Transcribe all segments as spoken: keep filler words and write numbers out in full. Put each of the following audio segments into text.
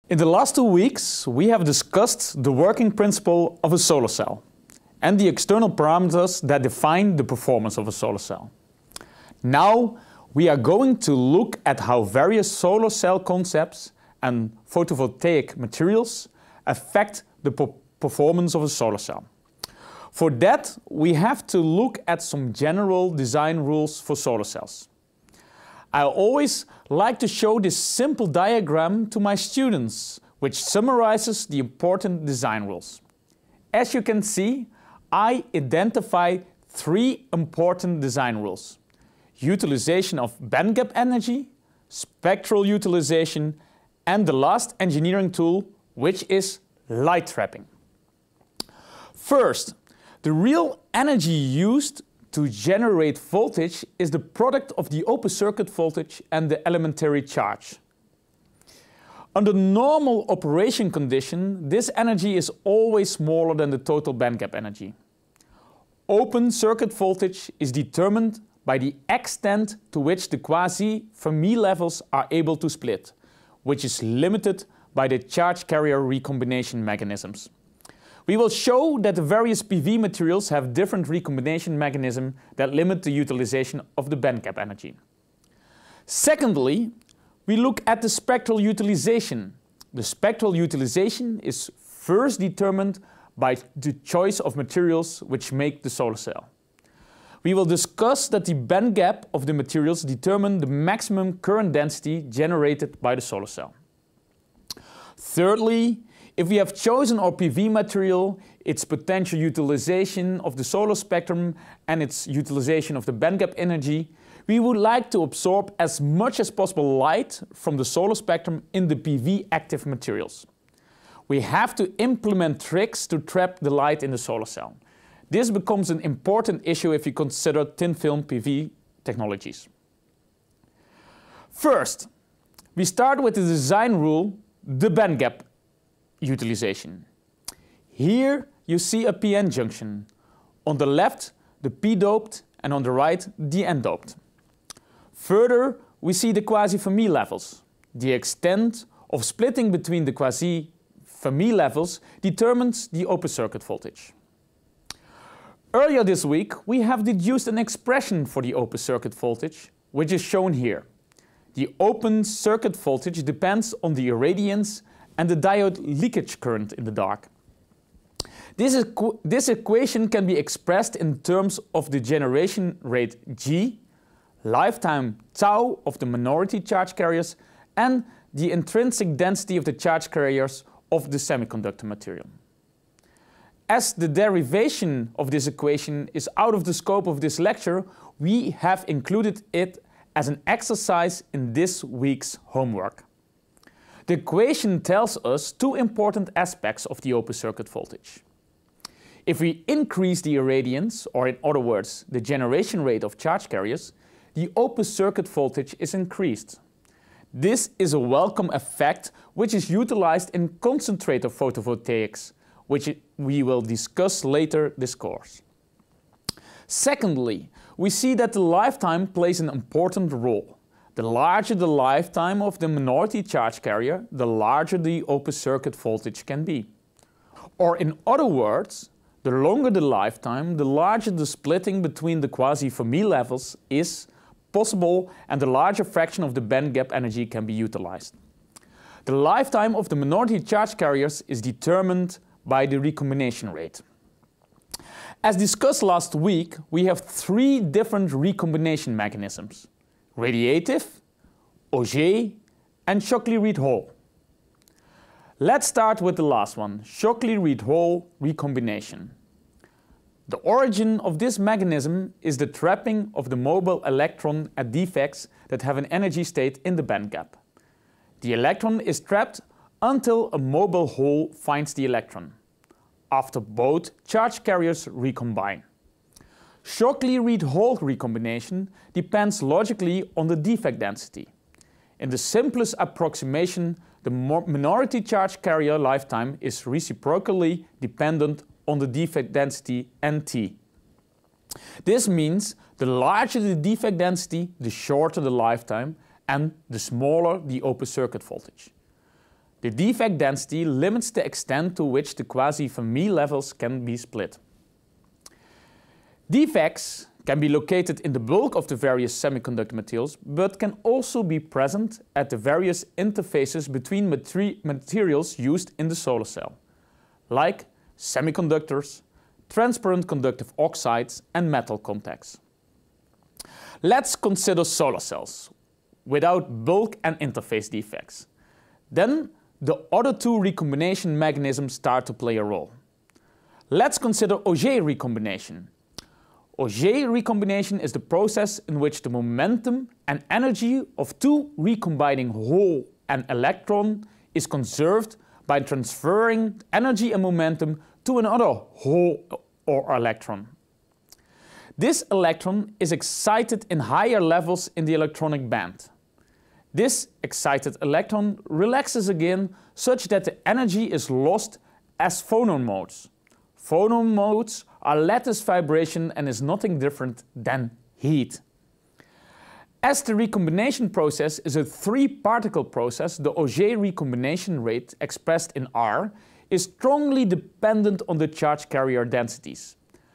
In the last two weeks, we have discussed the working principle of a solar cell and the external parameters that define the performance of a solar cell. Now, we are going to look at how various solar cell concepts and photovoltaic materials affect the performance of a solar cell. For that, we have to look at some general design rules for solar cells. I always like to show this simple diagram to my students, which summarizes the important design rules. As you can see, I identify three important design rules: utilization of bandgap energy, spectral utilization, and the last engineering tool, which is light trapping. First, the real energy used to generate voltage is the product of the open circuit voltage and the elementary charge. Under normal operation condition, this energy is always smaller than the total bandgap energy. Open circuit voltage is determined by the extent to which the quasi-Fermi levels are able to split, which is limited by the charge carrier recombination mechanisms. We will show that the various P V materials have different recombination mechanisms that limit the utilization of the bandgap energy. Secondly, we look at the spectral utilization. The spectral utilization is first determined by the choice of materials which make the solar cell. We will discuss that the bandgap of the materials determine the maximum current density generated by the solar cell. Thirdly, if we have chosen our P V material, its potential utilization of the solar spectrum and its utilization of the bandgap energy, we would like to absorb as much as possible light from the solar spectrum in the P V active materials. We have to implement tricks to trap the light in the solar cell. This becomes an important issue if you consider thin film P V technologies. First, we start with the design rule, the bandgap utilization. Here you see a P N junction. On the left, the P-doped, and on the right, the N-doped. Further, we see the quasi-Fermi levels. The extent of splitting between the quasi-Fermi levels determines the open circuit voltage. Earlier this week, we have deduced an expression for the open circuit voltage, which is shown here. The open circuit voltage depends on the irradiance and the diode leakage current in the dark. This, equ this equation can be expressed in terms of the generation rate G, lifetime tau of the minority charge carriers, and the intrinsic density of the charge carriers of the semiconductor material. As the derivation of this equation is out of the scope of this lecture, we have included it as an exercise in this week's homework. The equation tells us two important aspects of the open circuit voltage. If we increase the irradiance, or in other words, the generation rate of charge carriers, the open circuit voltage is increased. This is a welcome effect which is utilized in concentrator photovoltaics, which we will discuss later this course. Secondly, we see that the lifetime plays an important role. The larger the lifetime of the minority charge carrier, the larger the open circuit voltage can be. Or in other words, the longer the lifetime, the larger the splitting between the quasi-Fermi levels is possible and the larger fraction of the bandgap energy can be utilized. The lifetime of the minority charge carriers is determined by the recombination rate. As discussed last week, we have three different recombination mechanisms: radiative, Auger, and Shockley-Reed-Hall. Let's start with the last one, Shockley-Reed-Hall recombination. The origin of this mechanism is the trapping of the mobile electron at defects that have an energy state in the bandgap. The electron is trapped until a mobile hole finds the electron, after both charge carriers recombine. Shockley-Reed-Hall recombination depends logically on the defect density. In the simplest approximation, the minority charge carrier lifetime is reciprocally dependent on the defect density N T. This means the larger the defect density, the shorter the lifetime, and the smaller the open circuit voltage. The defect density limits the extent to which the quasi-Fermi levels can be split. Defects can be located in the bulk of the various semiconductor materials, but can also be present at the various interfaces between materi materials used in the solar cell, like semiconductors, transparent conductive oxides, and metal contacts. Let's consider solar cells without bulk and interface defects. Then the other two recombination mechanisms start to play a role. Let's consider Auger recombination. Auger recombination is the process in which the momentum and energy of two recombining hole and electron is conserved by transferring energy and momentum to another hole or electron. This electron is excited in higher levels in the electronic band. This excited electron relaxes again such that the energy is lost as phonon modes. Phonon modes are lattice vibration and is nothing different than heat. As the recombination process is a three-particle process, the Auger recombination rate, expressed in R, is strongly dependent on the charge carrier densities.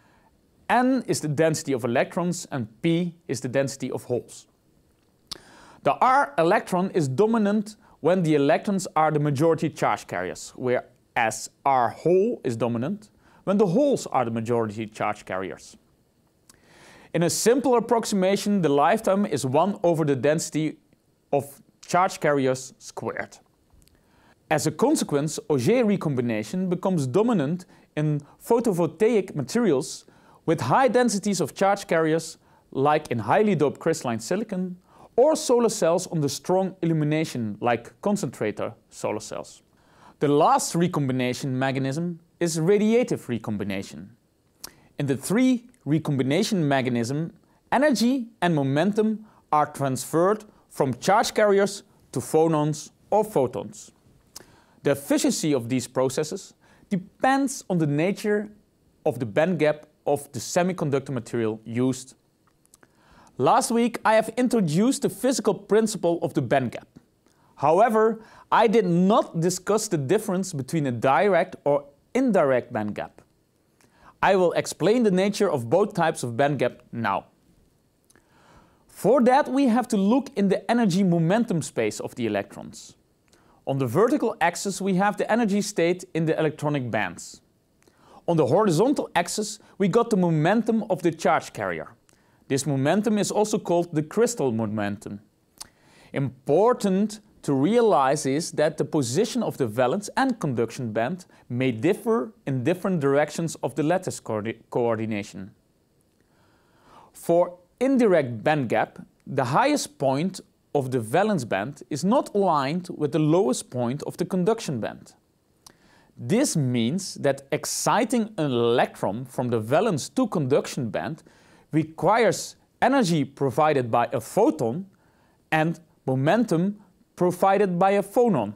N is the density of electrons and P is the density of holes. The R electron is dominant when the electrons are the majority charge carriers, whereas R hole is dominant when the holes are the majority charge carriers. In a simple approximation, the lifetime is one over the density of charge carriers squared. As a consequence, Auger recombination becomes dominant in photovoltaic materials with high densities of charge carriers, like in highly doped crystalline silicon, or solar cells under strong illumination, like concentrator solar cells. The last recombination mechanism is radiative recombination. In the three recombination mechanism, energy and momentum are transferred from charge carriers to phonons or photons. The efficiency of these processes depends on the nature of the band gap of the semiconductor material used. Last week I have introduced the physical principle of the band gap. However, I did not discuss the difference between a direct or indirect band gap. I will explain the nature of both types of band gap now. For that, we have to look in the energy momentum space of the electrons. On the vertical axis we have the energy state in the electronic bands. On the horizontal axis we got the momentum of the charge carrier. This momentum is also called the crystal momentum. Important to realize is that the position of the valence and conduction band may differ in different directions of the lattice co- coordination. For indirect band gap, the highest point of the valence band is not aligned with the lowest point of the conduction band. This means that exciting an electron from the valence to conduction band requires energy provided by a photon and momentum provided by a phonon.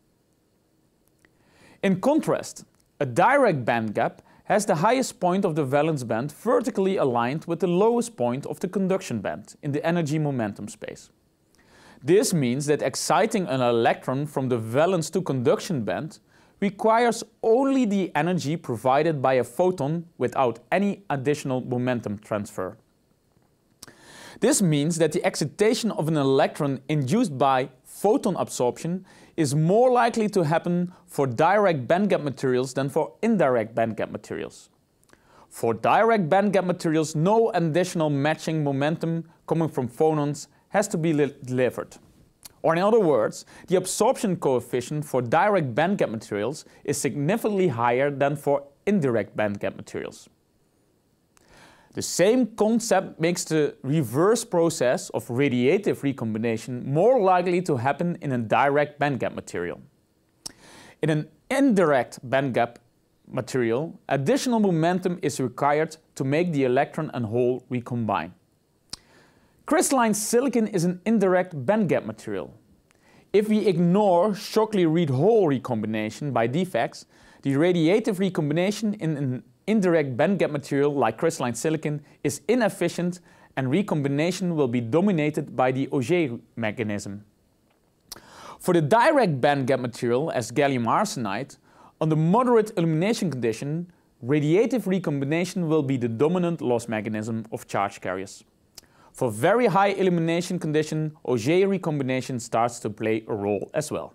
In contrast, a direct band gap has the highest point of the valence band vertically aligned with the lowest point of the conduction band in the energy momentum space. This means that exciting an electron from the valence to conduction band requires only the energy provided by a photon without any additional momentum transfer. This means that the excitation of an electron induced by photon absorption is more likely to happen for direct bandgap materials than for indirect bandgap materials. For direct bandgap materials, no additional matching momentum coming from phonons has to be delivered. Or in other words, the absorption coefficient for direct bandgap materials is significantly higher than for indirect bandgap materials. The same concept makes the reverse process of radiative recombination more likely to happen in a direct bandgap material. In an indirect bandgap material, additional momentum is required to make the electron and hole recombine. Crystalline silicon is an indirect bandgap material. If we ignore Shockley Reed-Hole recombination by defects, the radiative recombination in an indirect bandgap material like crystalline silicon is inefficient and recombination will be dominated by the Auger mechanism. For the direct bandgap material, as gallium arsenide, under moderate illumination condition, radiative recombination will be the dominant loss mechanism of charge carriers. For very high illumination condition, Auger recombination starts to play a role as well.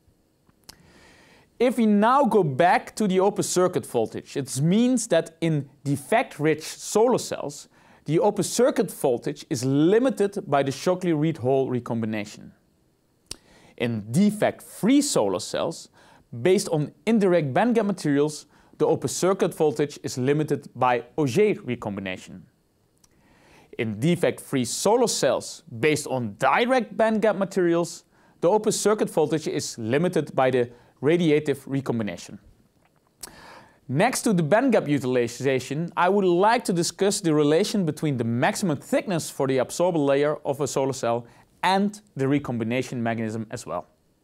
If we now go back to the open circuit voltage, it means that in defect-rich solar cells, the open circuit voltage is limited by the Shockley-Reed hole recombination. In defect-free solar cells, based on indirect bandgap materials, the open circuit voltage is limited by Auger recombination. In defect-free solar cells, based on direct bandgap materials, the open circuit voltage is limited by the radiative recombination. Next to the bandgap utilization, I would like to discuss the relation between the maximum thickness for the absorber layer of a solar cell and the recombination mechanism as well.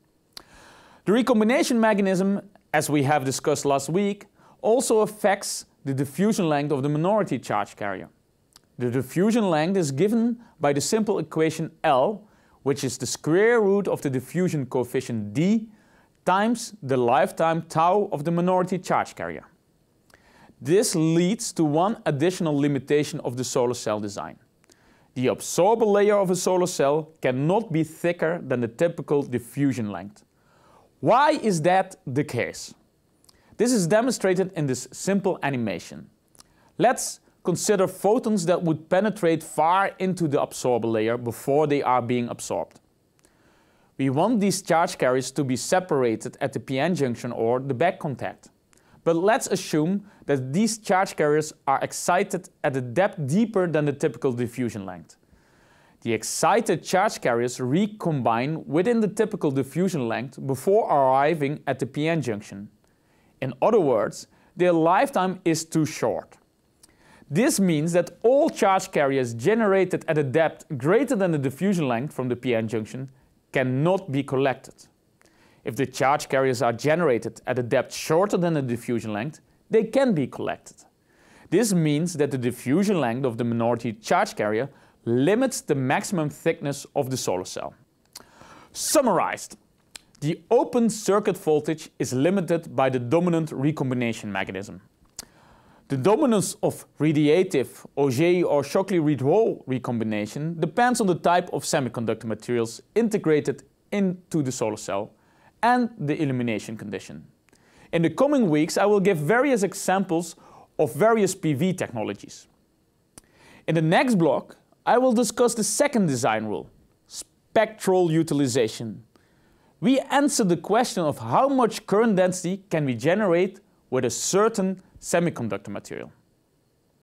The recombination mechanism, as we have discussed last week, also affects the diffusion length of the minority charge carrier. The diffusion length is given by the simple equation L, which is the square root of the diffusion coefficient D times the lifetime tau of the minority charge carrier. This leads to one additional limitation of the solar cell design. The absorber layer of a solar cell cannot be thicker than the typical diffusion length. Why is that the case? This is demonstrated in this simple animation. Let's consider photons that would penetrate far into the absorber layer before they are being absorbed. We want these charge carriers to be separated at the p n junction or the back contact. But let's assume that these charge carriers are excited at a depth deeper than the typical diffusion length. The excited charge carriers recombine within the typical diffusion length before arriving at the p n junction. In other words, their lifetime is too short. This means that all charge carriers generated at a depth greater than the diffusion length from the p n junction cannot be collected. If the charge carriers are generated at a depth shorter than the diffusion length, they can be collected. This means that the diffusion length of the minority charge carrier limits the maximum thickness of the solar cell. Summarized, the open circuit voltage is limited by the dominant recombination mechanism. The dominance of radiative, Auger or Shockley-Reed hole recombination depends on the type of semiconductor materials integrated into the solar cell and the illumination condition. In the coming weeks, I will give various examples of various P V technologies. In the next block, I will discuss the second design rule, spectral utilization. We answer the question of how much current density can we generate with a certain semiconductor material.